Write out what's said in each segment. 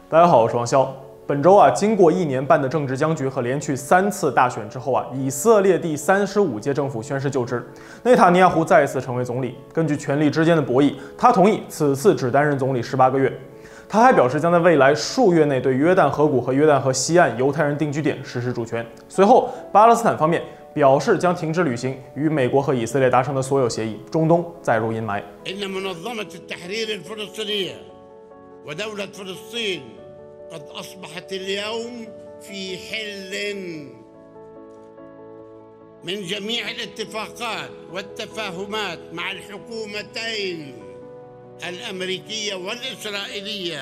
大家好，我是王骁。本周经过1年半的政治僵局和连续3次大选之后以色列第35届政府宣誓就职，内塔尼亚胡再次成为总理。根据权力之间的博弈，他同意此次只担任总理18个月。他还表示将在未来数月内对约旦河谷和约旦河西岸犹太人定居点实施主权。随后，巴勒斯坦方面表示将停止履行与美国和以色列达成的所有协议，中东再入阴霾。 قد أصبحت اليوم في حل من جميع الاتفاقات والتفاهمات مع الحكومتين الأمريكية والإسرائيلية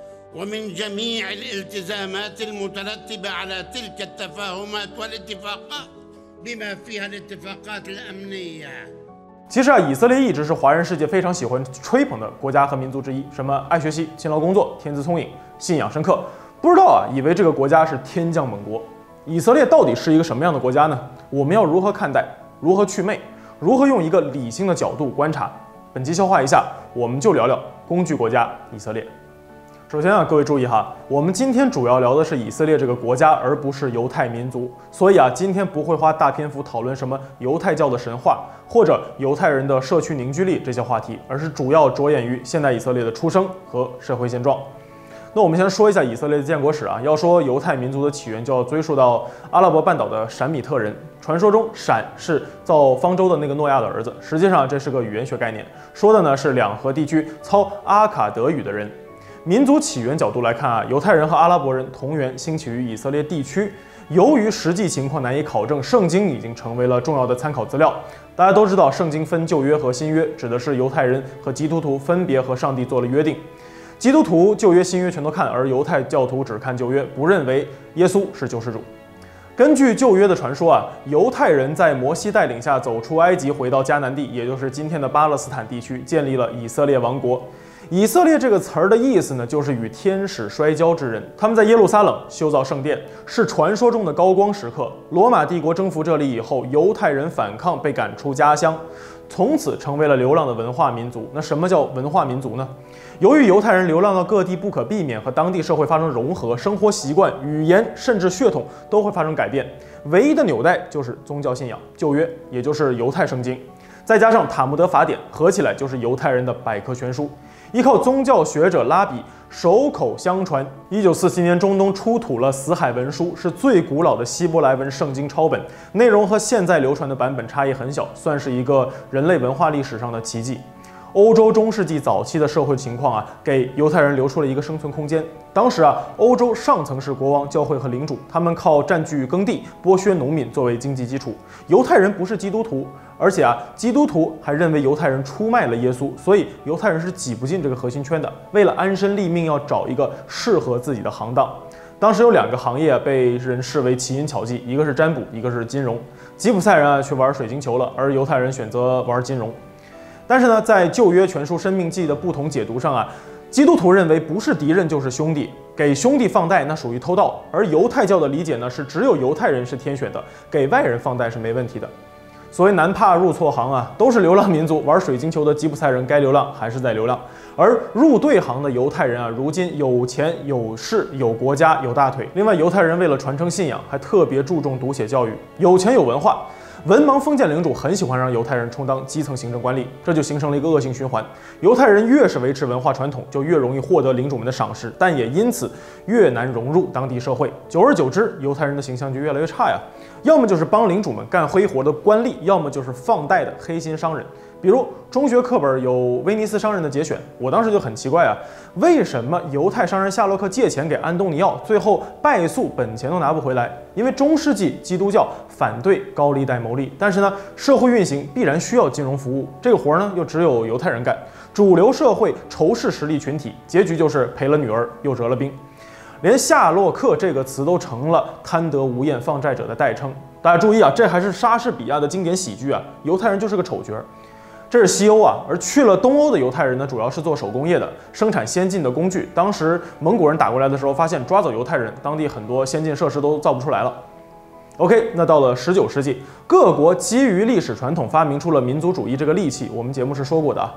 ومن جميع الالتزامات المترتبة على تلك التفاهمات والاتفاقات بما فيها الاتفاقات الأمنية。 其实以色列一直是华人世界非常喜欢吹捧的国家和民族之一。什么爱学习、勤劳工作、天资聪颖、信仰深刻，不知道以为这个国家是天降猛国。以色列到底是一个什么样的国家呢？我们要如何看待？如何祛魅？如何用一个理性的角度观察？本期消化一下，我们就聊聊工具国家以色列。首先各位注意哈，我们今天主要聊的是以色列这个国家，而不是犹太民族。所以今天不会花大篇幅讨论什么犹太教的神话或者犹太人的社区凝聚力这些话题，而是主要着眼于现代以色列的出生和社会现状。那我们先说一下以色列的建国史要说犹太民族的起源，就要追溯到阿拉伯半岛的闪米特人。传说中，闪是造方舟的那个诺亚的儿子，实际上这是个语言学概念，说的呢是两河地区操阿卡德语的人。民族起源角度来看犹太人和阿拉伯人同源兴起于以色列地区。由于实际情况难以考证，圣经已经成为了重要的参考资料。大家都知道，圣经分旧约和新约，指的是犹太人和基督徒分别和上帝做了约定。基督徒旧约新约全都看，而犹太教徒只看旧约，不认为耶稣是救世主。根据旧约的传说犹太人在摩西带领下走出埃及，回到迦南地，也就是今天的巴勒斯坦地区，建立了以色列王国。以色列这个词儿的意思呢，就是与天使摔跤之人。他们在耶路撒冷修造圣殿，是传说中的高光时刻。罗马帝国征服这里以后，犹太人反抗，被赶出家乡，从此成为了流浪的文化民族。那什么叫文化民族呢？由于犹太人流浪到各地不可避免和当地社会发生融合，生活习惯、语言甚至血统都会发生改变，唯一的纽带就是宗教信仰，旧约也就是犹太圣经，再加上塔木德法典，合起来就是犹太人的百科全书。依靠宗教学者拉比手口相传，1947年中东出土了死海文书，是最古老的希伯来文圣经抄本，内容和现在流传的版本差异很小，算是一个人类文化历史上的奇迹。欧洲中世纪早期的社会情况给犹太人留出了一个生存空间。当时欧洲上层是国王、教会和领主，他们靠占据耕地、剥削农民作为经济基础。犹太人不是基督徒，而且基督徒还认为犹太人出卖了耶稣，所以犹太人是挤不进这个核心圈的。为了安身立命，要找一个适合自己的行当。当时有2个行业被人视为奇淫巧技，一个是占卜，一个是金融。吉普赛人去玩水晶球了，而犹太人选择玩金融。但是呢，在旧约全书生命记的不同解读上基督徒认为不是敌人就是兄弟，给兄弟放贷那属于偷盗，而犹太教的理解呢是只有犹太人是天选的，给外人放贷是没问题的。所谓男怕入错行都是流浪民族，玩水晶球的吉普赛人该流浪还是在流浪，而入对行的犹太人如今有钱有势有国家有大腿。另外，犹太人为了传承信仰，还特别注重读写教育，有钱有文化。文盲封建领主很喜欢让犹太人充当基层行政官吏，这就形成了一个恶性循环。犹太人越是维持文化传统，就越容易获得领主们的赏识，但也因此越难融入当地社会。久而久之，犹太人的形象就越来越差要么就是帮领主们干黑活的官吏，要么就是放贷的黑心商人。比如中学课本有威尼斯商人的节选，我当时就很奇怪为什么犹太商人夏洛克借钱给安东尼奥，最后败诉，本钱都拿不回来？因为中世纪基督教反对高利贷牟利，但是呢，社会运行必然需要金融服务，这个活呢又只有犹太人干，主流社会仇视实力群体，结局就是赔了女儿又折了兵。连夏洛克这个词都成了贪得无厌放债者的代称。大家注意这还是莎士比亚的经典喜剧犹太人就是个丑角。这是西欧而去了东欧的犹太人呢，主要是做手工业的，生产先进的工具。当时蒙古人打过来的时候，发现抓走犹太人，当地很多先进设施都造不出来了。OK， 那到了19世纪，各国基于历史传统发明出了民族主义这个利器，我们节目是说过的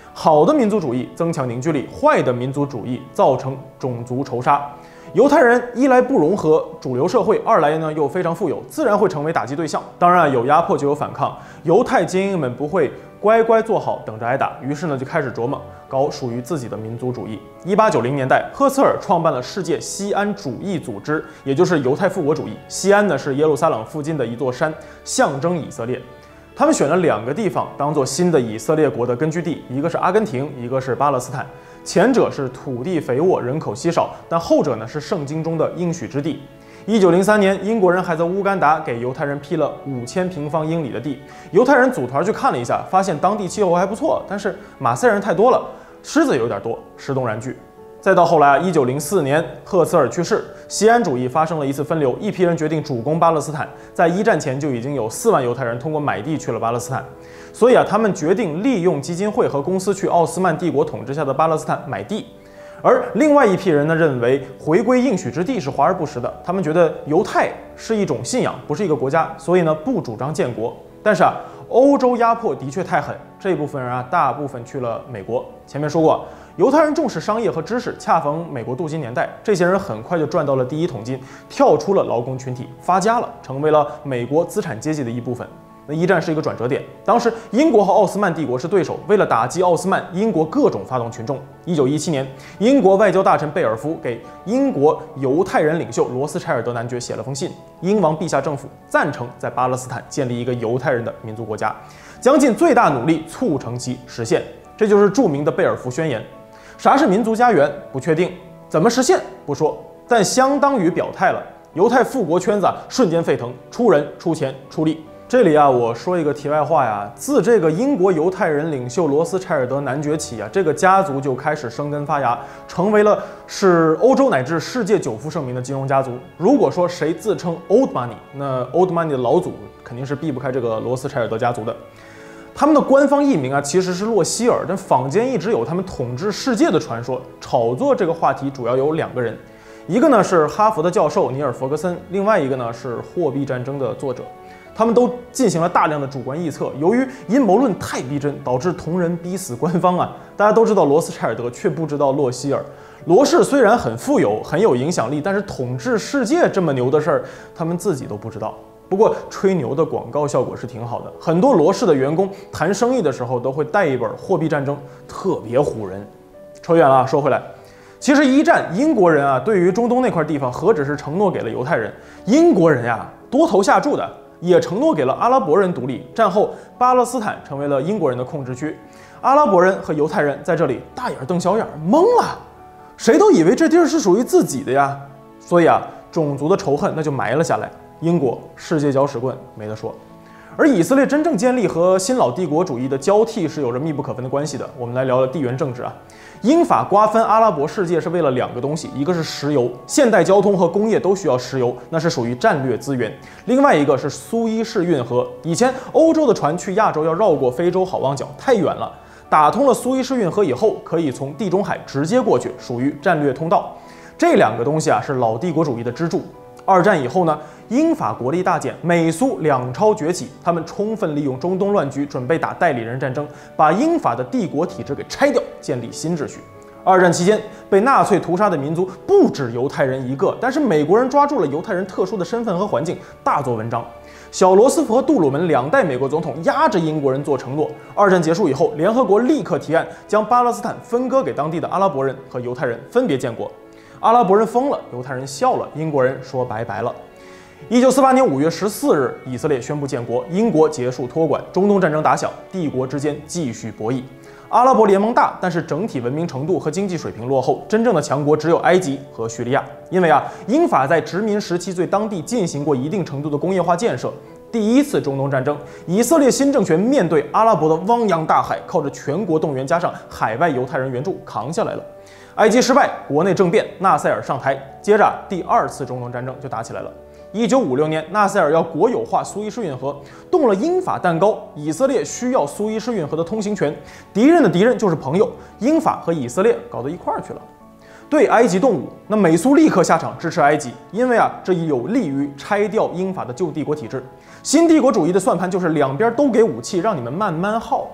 好的民族主义增强凝聚力，坏的民族主义造成种族仇杀。犹太人一来不融合主流社会，二来呢又非常富有，自然会成为打击对象。当然，有压迫就有反抗，犹太精英们不会乖乖坐好等着挨打，于是呢就开始琢磨搞属于自己的民族主义。1890年代，赫茨尔创办了世界西安主义组织，也就是犹太复国主义。西安呢是耶路撒冷附近的一座山，象征以色列。他们选了2个地方当做新的以色列国的根据地，一个是阿根廷，一个是巴勒斯坦。前者是土地肥沃，人口稀少，但后者呢是圣经中的应许之地。1903年，英国人还在乌干达给犹太人批了5000平方英里的地。犹太人组团去看了一下，发现当地气候还不错，但是马赛人太多了，狮子有点多，石动燃具。再到后来1904年，赫茨尔去世，西安主义发生了一次分流，一批人决定主攻巴勒斯坦。在1战前就已经有4万犹太人通过买地去了巴勒斯坦，所以他们决定利用基金会和公司去奥斯曼帝国统治下的巴勒斯坦买地。而另外一批人呢，认为回归应许之地是华而不实的，他们觉得犹太是一种信仰，不是一个国家，所以呢不主张建国。但是欧洲压迫的确太狠，这部分人大部分去了美国。前面说过，犹太人重视商业和知识，恰逢美国镀金年代，这些人很快就赚到了第一桶金，跳出了劳工群体，发家了，成为了美国资产阶级的一部分。那1战是一个转折点，当时英国和奥斯曼帝国是对手，为了打击奥斯曼，英国各种发动群众。1917年，英国外交大臣贝尔福给英国犹太人领袖罗斯柴尔德男爵写了封信，英王陛下政府赞成在巴勒斯坦建立一个犹太人的民族国家，将尽最大努力促成其实现。这就是著名的贝尔福宣言。啥是民族家园？不确定，怎么实现？不说，但相当于表态了。犹太复国圈子瞬间沸腾，出人、出钱、出力。这里我说一个题外话呀，自这个英国犹太人领袖罗斯柴尔德男爵起这个家族就开始生根发芽，成为了是欧洲乃至世界久负盛名的金融家族。如果说谁自称 Old Money， 那 Old Money 的老祖肯定是避不开这个罗斯柴尔德家族的。他们的官方译名其实是洛希尔，但坊间一直有他们统治世界的传说。炒作这个话题主要有2个人，一个呢是哈佛的教授尼尔·弗格森，另外一个呢是《货币战争》的作者。他们都进行了大量的主观臆测，由于阴谋论太逼真，导致同人逼死官方大家都知道罗斯柴尔德，却不知道洛希尔。罗氏虽然很富有，很有影响力，但是统治世界这么牛的事儿，他们自己都不知道。不过吹牛的广告效果是挺好的，很多罗氏的员工谈生意的时候都会带一本《货币战争》，特别唬人。扯远了，说回来，其实1战英国人对于中东那块地方何止是承诺给了犹太人，英国人多头下注的。也承诺给了阿拉伯人独立。战后，巴勒斯坦成为了英国人的控制区，阿拉伯人和犹太人在这里大眼瞪小眼，懵了，谁都以为这地儿是属于自己的呀。所以种族的仇恨那就埋了下来。英国世界搅屎棍没得说。而以色列真正建立和新老帝国主义的交替是有着密不可分的关系的。我们来聊聊地缘政治英法瓜分阿拉伯世界是为了2个东西，一个是石油，现代交通和工业都需要石油，那是属于战略资源；另外一个是苏伊士运河。以前欧洲的船去亚洲要绕过非洲好望角，太远了，打通了苏伊士运河以后，可以从地中海直接过去，属于战略通道。这2个东西是老帝国主义的支柱。2战以后呢，英法国力大减，美苏两超崛起，他们充分利用中东乱局，准备打代理人战争，把英法的帝国体制给拆掉，建立新秩序。2战期间，被纳粹屠杀的民族不止犹太人一个，但是美国人抓住了犹太人特殊的身份和环境，大做文章。小罗斯福和杜鲁门2代美国总统压着英国人做承诺。2战结束以后，联合国立刻提案将巴勒斯坦分割给当地的阿拉伯人和犹太人分别建国。阿拉伯人疯了，犹太人笑了，英国人说拜拜了。1948年5月14日，以色列宣布建国，英国结束托管，中东战争打响，帝国之间继续博弈。阿拉伯联盟大，但是整体文明程度和经济水平落后，真正的强国只有埃及和叙利亚。因为英法在殖民时期对当地进行过一定程度的工业化建设。第1次中东战争，以色列新政权面对阿拉伯的汪洋大海，靠着全国动员加上海外犹太人援助扛下来了。埃及失败，国内政变，纳赛尔上台，接着第2次中东战争就打起来了。1956年，纳赛尔要国有化苏伊士运河，动了英法蛋糕。以色列需要苏伊士运河的通行权，敌人的敌人就是朋友，英法和以色列搞到一块儿去了。对埃及动武，那美苏立刻下场支持埃及，因为这有利于拆掉英法的旧帝国体制。新帝国主义的算盘就是两边都给武器，让你们慢慢耗。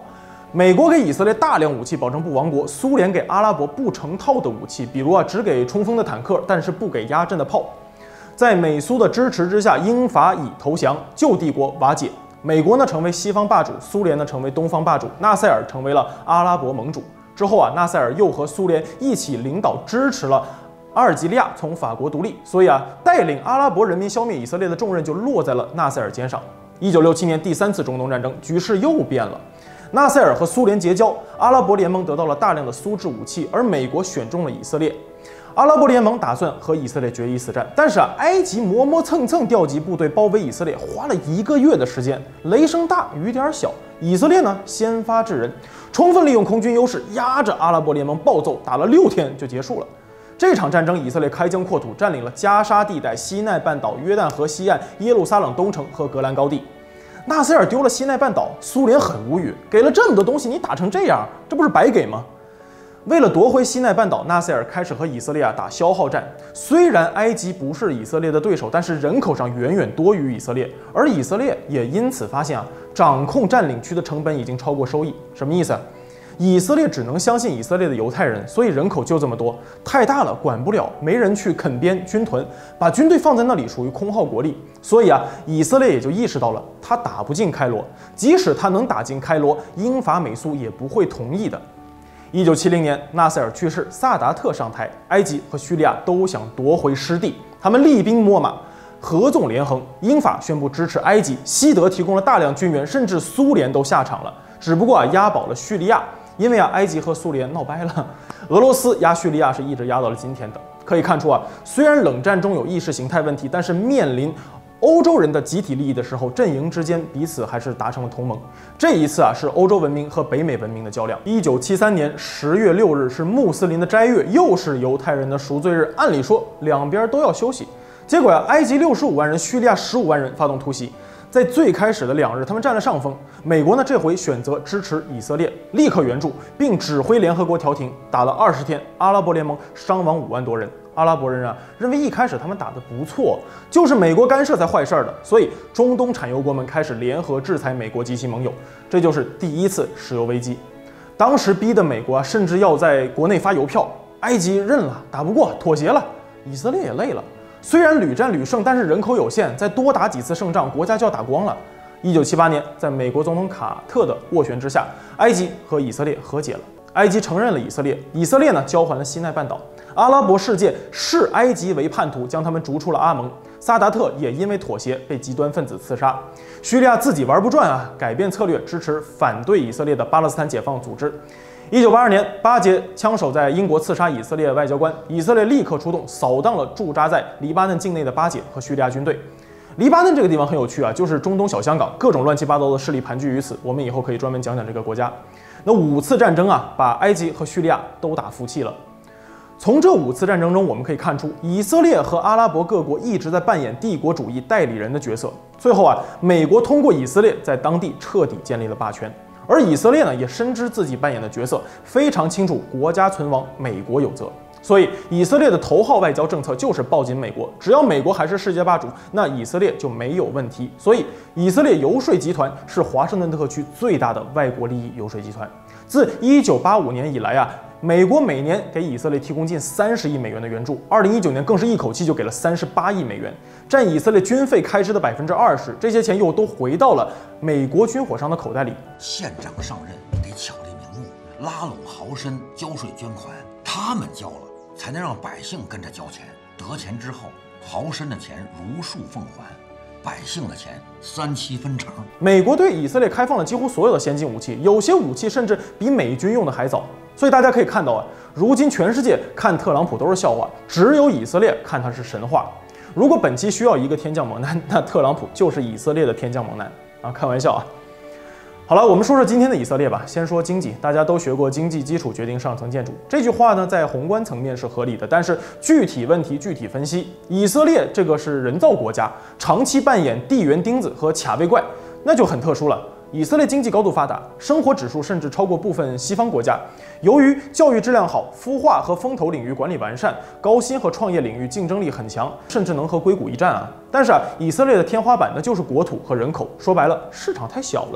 美国给以色列大量武器，保证不亡国；苏联给阿拉伯不成套的武器，比如只给冲锋的坦克，但是不给压阵的炮。在美苏的支持之下，英法以投降，旧帝国瓦解。美国呢成为西方霸主，苏联呢成为东方霸主，纳赛尔成为了阿拉伯盟主。之后纳赛尔又和苏联一起领导支持了阿尔及利亚从法国独立，所以带领阿拉伯人民消灭以色列的重任就落在了纳赛尔肩上。1967年第3次中东战争，局势又变了。纳赛尔和苏联结交，阿拉伯联盟得到了大量的苏制武器，而美国选中了以色列。阿拉伯联盟打算和以色列决一死战，但是埃及磨磨蹭蹭调集部队包围以色列，花了1个月的时间，雷声大雨点小。以色列呢先发制人，充分利用空军优势，压着阿拉伯联盟暴揍，打了6天就结束了。这场战争，以色列开疆扩土，占领了加沙地带、西奈半岛、约旦河西岸、耶路撒冷东城和戈兰高地。纳赛尔丢了西奈半岛，苏联很无语，给了这么多东西，你打成这样，这不是白给吗？为了夺回西奈半岛，纳赛尔开始和以色列打消耗战。虽然埃及不是以色列的对手，但是人口上远远多于以色列，而以色列也因此发现掌控占领区的成本已经超过收益。什么意思？以色列只能相信以色列的犹太人，所以人口就这么多，太大了管不了，没人去垦边军屯，把军队放在那里属于空耗国力。所以以色列也就意识到了，他打不进开罗，即使他能打进开罗，英法美苏也不会同意的。1970年，纳赛尔去世，萨达特上台，埃及和叙利亚都想夺回失地，他们厉兵秣马，合纵连横。英法宣布支持埃及，西德提供了大量军援，甚至苏联都下场了，只不过押宝了叙利亚。因为埃及和苏联闹掰了，俄罗斯压叙利亚是一直压到了今天的。可以看出虽然冷战中有意识形态问题，但是面临欧洲人的集体利益的时候，阵营之间彼此还是达成了同盟。这一次是欧洲文明和北美文明的较量。1973年10月6日是穆斯林的斋月，又是犹太人的赎罪日，按理说两边都要休息。结果埃及65万人，叙利亚15万人发动突袭。在最开始的2日，他们占了上风。美国呢，这回选择支持以色列，立刻援助，并指挥联合国调停。打了20天，阿拉伯联盟伤亡5万多人。阿拉伯人认为一开始他们打得不错，就是美国干涉才坏事的，所以中东产油国们开始联合制裁美国及其盟友，这就是第一次石油危机。当时逼得美国甚至要在国内发邮票。埃及认了，打不过，妥协了。以色列也累了。虽然屡战屡胜，但是人口有限，再多打几次胜仗，国家就要打光了。1978年，在美国总统卡特的斡旋之下，埃及和以色列和解了。埃及承认了以色列，以色列呢交还了西奈半岛。阿拉伯世界视埃及为叛徒，将他们逐出了阿盟。萨达特也因为妥协被极端分子刺杀。叙利亚自己玩不转改变策略，支持反对以色列的巴勒斯坦解放组织。1982年，巴结枪手在英国刺杀以色列外交官，以色列立刻出动，扫荡了驻扎在黎巴嫩境内的巴解和叙利亚军队。黎巴嫩这个地方很有趣就是中东小香港，各种乱七八糟的势力盘踞于此。我们以后可以专门讲讲这个国家。那5次战争把埃及和叙利亚都打服气了。从这5次战争中，我们可以看出，以色列和阿拉伯各国一直在扮演帝国主义代理人的角色。最后美国通过以色列在当地彻底建立了霸权。而以色列呢，也深知自己扮演的角色，非常清楚国家存亡，美国有责。所以，以色列的头号外交政策就是抱紧美国，只要美国还是世界霸主，那以色列就没有问题。所以，以色列游说集团是华盛顿特区最大的外国利益游说集团。自1985年以来美国每年给以色列提供近30亿美元的援助，2019年更是一口气就给了38亿美元，占以色列军费开支的20%。这些钱又都回到了美国军火商的口袋里。 县长上任得巧立名目，拉拢豪绅交税捐款，他们交了，才能让百姓跟着交钱。得钱之后，豪绅的钱如数奉还，百姓的钱3-7分成。 美国对以色列开放了几乎所有的先进武器，有些武器甚至比美军用的还早。所以大家可以看到如今全世界看特朗普都是笑话，只有以色列看他是神话。如果本期需要一个天降猛男，那特朗普就是以色列的天降猛男开玩笑好了，我们说说今天的以色列吧。先说经济，大家都学过经济基础决定上层建筑这句话呢，在宏观层面是合理的，但是具体问题具体分析。以色列这个是人造国家，长期扮演地缘钉子和卡位怪，那就很特殊了。以色列经济高度发达，生活指数甚至超过部分西方国家。由于教育质量好，孵化和风投领域管理完善，高薪和创业领域竞争力很强，甚至能和硅谷一战但是以色列的天花板呢就是国土和人口，说白了，市场太小了。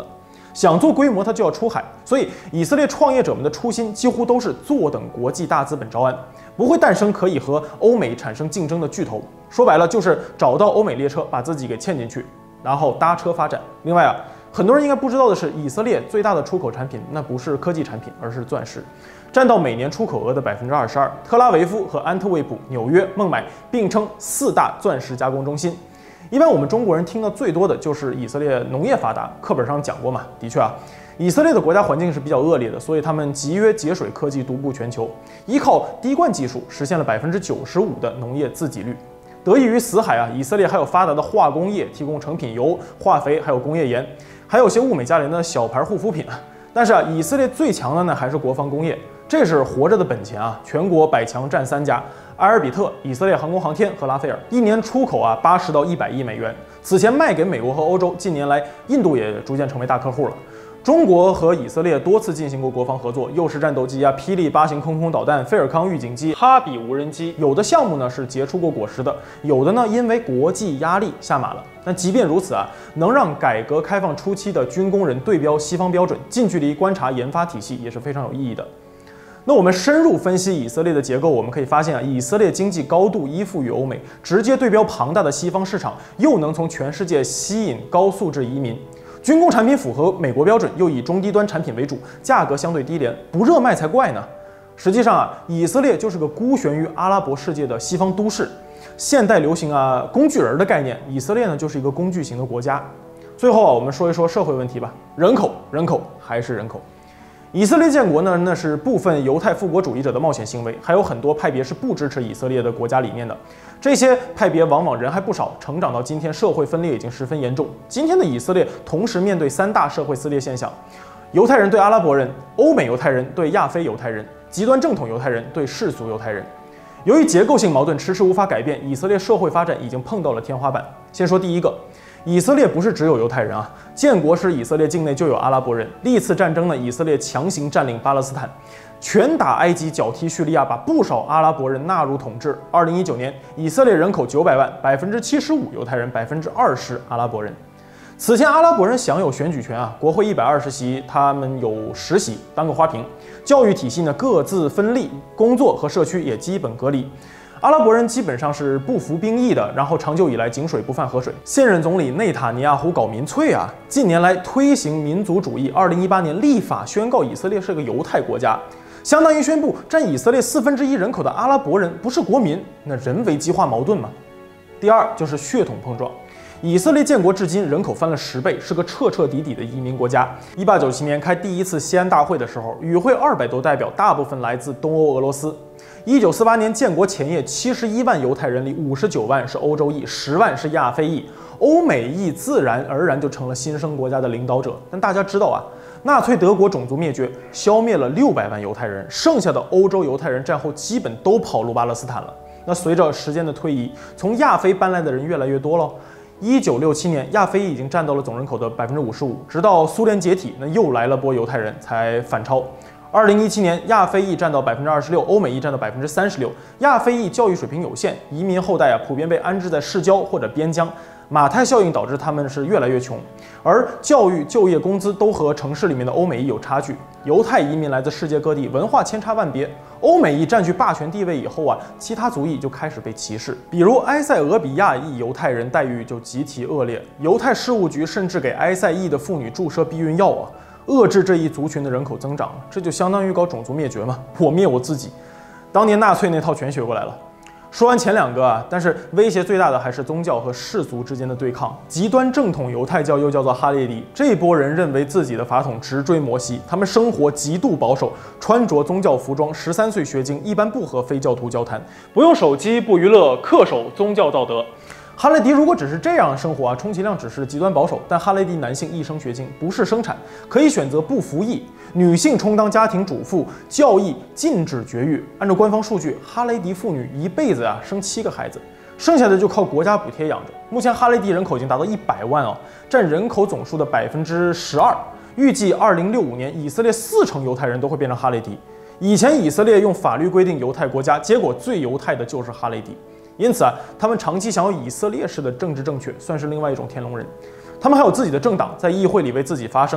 想做规模，它就要出海。所以，以色列创业者们的初心几乎都是坐等国际大资本招安，不会诞生可以和欧美产生竞争的巨头。说白了，就是找到欧美列车，把自己给嵌进去，然后搭车发展。另外啊，很多人应该不知道的是，以色列最大的出口产品那不是科技产品，而是钻石，占到每年出口额的22%。特拉维夫和安特卫普、纽约、孟买并称4大钻石加工中心。一般我们中国人听到最多的就是以色列农业发达，课本上讲过嘛。的确啊，以色列的国家环境是比较恶劣的，所以他们集约节水科技独步全球，依靠滴灌技术实现了95%的农业自给率。得益于死海啊，以色列还有发达的化工业，提供成品油、化肥，还有工业盐，还有些物美价廉的小牌护肤品啊。但是啊，以色列最强的呢还是国防工业，这是活着的本钱啊！全国百强占3家：埃尔比特、以色列航空航天和拉斐尔，一年出口啊80到100亿美元。此前卖给美国和欧洲，近年来印度也逐渐成为大客户了。中国和以色列多次进行过国防合作，幼式战斗机啊、霹雳8型空空导弹、菲尔康预警机、哈比无人机，有的项目呢是结出过果实的，有的呢因为国际压力下马了。但即便如此啊，能让改革开放初期的军工人对标西方标准，近距离观察研发体系也是非常有意义的。那我们深入分析以色列的结构，我们可以发现啊，以色列经济高度依附于欧美，直接对标庞大的西方市场，又能从全世界吸引高素质移民。军工产品符合美国标准，又以中低端产品为主，价格相对低廉，不热卖才怪呢。实际上啊，以色列就是个孤悬于阿拉伯世界的西方都市。现代流行啊工具人的概念，以色列呢就是一个工具型的国家。最后啊，我们说一说社会问题吧。人口还是人口。以色列建国呢，那是部分犹太复国主义者的冒险行为，还有很多派别是不支持以色列的国家理念的。这些派别往往人还不少，成长到今天，社会分裂已经十分严重。今天的以色列同时面对3大社会撕裂现象：犹太人对阿拉伯人、欧美犹太人对亚非犹太人、极端正统犹太人对世俗犹太人。由于结构性矛盾迟迟无法改变，以色列社会发展已经碰到了天花板。先说第一个。以色列不是只有犹太人啊，建国时以色列境内就有阿拉伯人。历次战争呢，以色列强行占领巴勒斯坦，拳打埃及，脚踢叙利亚，把不少阿拉伯人纳入统治。2019年，以色列人口900万，75%犹太人，20%阿拉伯人。此前阿拉伯人享有选举权啊，国会120席，他们有10席，当个花瓶。教育体系呢各自分立，工作和社区也基本隔离。阿拉伯人基本上是不服兵役的，然后长久以来井水不犯河水。现任总理内塔尼亚胡搞民粹啊，近年来推行民族主义。2018年立法宣告以色列是个犹太国家，相当于宣布占以色列1/4人口的阿拉伯人不是国民，那人为激化矛盾吗？第二就是血统碰撞。以色列建国至今，人口翻了10倍，是个彻彻底底的移民国家。1897年开第一次西安大会的时候，与会200多代表，大部分来自东欧俄罗斯。1948年建国前夜，71万犹太人里59万是欧洲裔，10万是亚非裔，欧美裔自然而然就成了新生国家的领导者。但大家知道啊，纳粹德国种族灭绝，消灭了600万犹太人，剩下的欧洲犹太人战后基本都跑入巴勒斯坦了。那随着时间的推移，从亚非搬来的人越来越多了。1967年，亚非裔已经占到了总人口的55%，直到苏联解体，那又来了波犹太人，才反超。2017年，亚非裔占到26%，欧美裔占到36%。亚非裔教育水平有限，移民后代普遍被安置在市郊或者边疆。马太效应导致他们是越来越穷，而教育、就业、工资都和城市里面的欧美裔有差距。犹太移民来自世界各地，文化千差万别。欧美裔占据霸权地位以后啊，其他族裔就开始被歧视，比如埃塞俄比亚裔犹太人待遇就极其恶劣，犹太事务局甚至给埃塞裔的妇女注射避孕药啊，遏制这一族群的人口增长，这就相当于搞种族灭绝嘛，我灭我自己。当年纳粹那套全学过来了。说完前2个啊，但是威胁最大的还是宗教和世俗之间的对抗。极端正统犹太教又叫做哈雷迪，这波人认为自己的法统直追摩西，他们生活极度保守，穿着宗教服装，13岁学经，一般不和非教徒交谈，不用手机，不娱乐，恪守宗教道德。哈雷迪如果只是这样生活啊，充其量只是极端保守。但哈雷迪男性一生学经，不是生产，可以选择不服役，女性充当家庭主妇，教义禁止绝育。按照官方数据，哈雷迪妇女一辈子生7个孩子，剩下的就靠国家补贴养着。目前哈雷迪人口已经达到100万哦，占人口总数的12%。预计2065年，以色列40%犹太人都会变成哈雷迪。以前以色列用法律规定犹太国家，结果最犹太的就是哈雷迪。因此他们长期享有以色列式的政治正确，算是另外一种天龙人。他们还有自己的政党，在议会里为自己发声。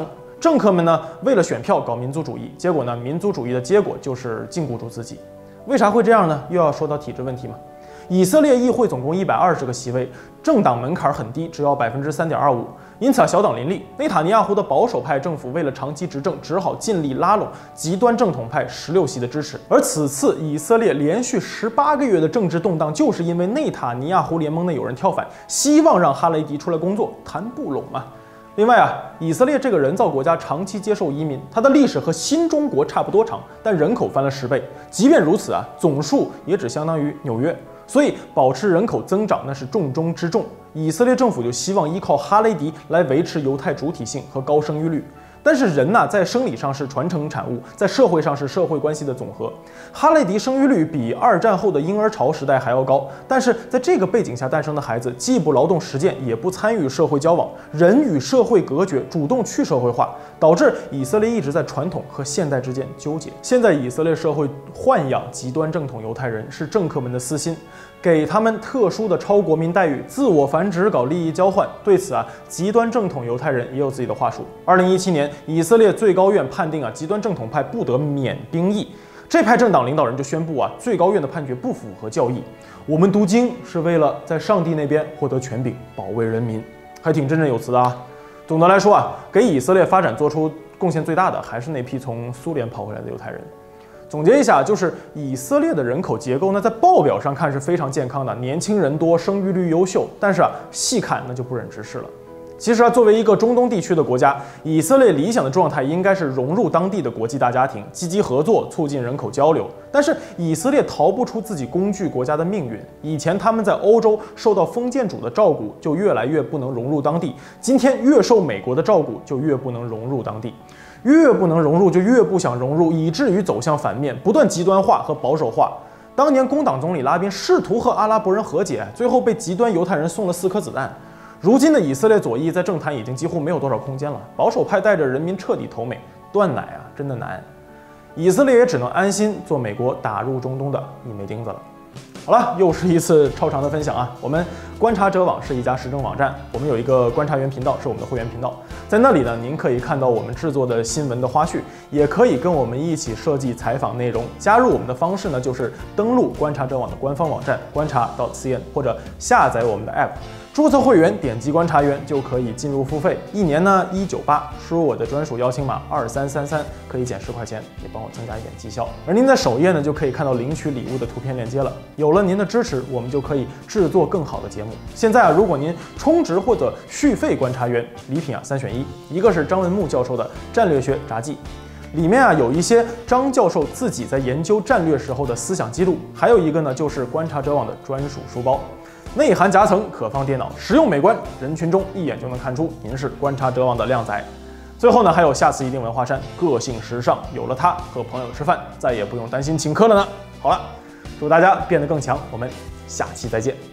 政客们呢，为了选票搞民族主义，结果呢，民族主义的结果就是禁锢住自己。为啥会这样呢？又要说到体制问题嘛。以色列议会总共120个席位，政党门槛很低，只要3.25%，因此小党林立。内塔尼亚胡的保守派政府为了长期执政，只好尽力拉拢极端正统派16席的支持。而此次以色列连续18个月的政治动荡，就是因为内塔尼亚胡联盟内有人跳反，希望让哈雷迪出来工作，谈不拢嘛。另外啊，以色列这个人造国家长期接受移民，它的历史和新中国差不多长，但人口翻了10倍。即便如此啊，总数也只相当于纽约，所以保持人口增长那是重中之重。以色列政府就希望依靠哈雷迪来维持犹太主体性和高生育率。但是人呐，在生理上是传承产物，在社会上是社会关系的总和。哈雷迪生育率比2战后的婴儿潮时代还要高，但是在这个背景下诞生的孩子，既不劳动实践，也不参与社会交往，人与社会隔绝，主动去社会化，导致以色列一直在传统和现代之间纠结。现在以色列社会豢养极端正统犹太人，是政客们的私心。给他们特殊的超国民待遇，自我繁殖，搞利益交换。对此啊，极端正统犹太人也有自己的话术。2017年，以色列最高院判定啊，极端正统派不得免兵役。这派政党领导人就宣布啊，最高院的判决不符合教义。我们读经是为了在上帝那边获得权柄，保卫人民，还挺振振有词的啊。总的来说啊，给以色列发展做出贡献最大的还是那批从苏联跑回来的犹太人。总结一下，就是以色列的人口结构呢，在报表上看是非常健康的，年轻人多，生育率优秀，但是啊，细看那就不忍直视了。其实啊，作为一个中东地区的国家，以色列理想的状态应该是融入当地的国际大家庭，积极合作，促进人口交流。但是以色列逃不出自己工具国家的命运。以前他们在欧洲受到封建主的照顾，就越来越不能融入当地；今天越受美国的照顾，就越不能融入当地。越不能融入，就越不想融入，以至于走向反面，不断极端化和保守化。当年工党总理拉宾试图和阿拉伯人和解，最后被极端犹太人送了4颗子弹。如今的以色列左翼在政坛已经几乎没有多少空间了，保守派带着人民彻底投美，断奶啊，真的难。以色列也只能安心做美国打入中东的一枚钉子了。好了，又是一次超长的分享啊！我们观察者网是一家时政网站，我们有一个观察员频道，是我们的会员频道，在那里呢，您可以看到我们制作的新闻的花絮，也可以跟我们一起设计采访内容。加入我们的方式呢，就是登录观察者网的官方网站观察.cn，或者下载我们的 app。注册会员，点击观察员就可以进入付费，一年呢198，输入我的专属邀请码2333，可以减10块钱，也帮我增加一点绩效。而您在首页呢就可以看到领取礼物的图片链接了。有了您的支持，我们就可以制作更好的节目。现在啊，如果您充值或者续费观察员，礼品啊3选1，一个是张文木教授的战略学札记。里面啊有一些张教授自己在研究战略时候的思想记录，还有一个呢就是观察者网的专属书包。内含夹层，可放电脑，实用美观，人群中一眼就能看出您是观察者网的靓仔。最后呢，还有下次一定文化衫，个性时尚，有了它，和朋友吃饭再也不用担心请客了呢。好了，祝大家变得更强，我们下期再见。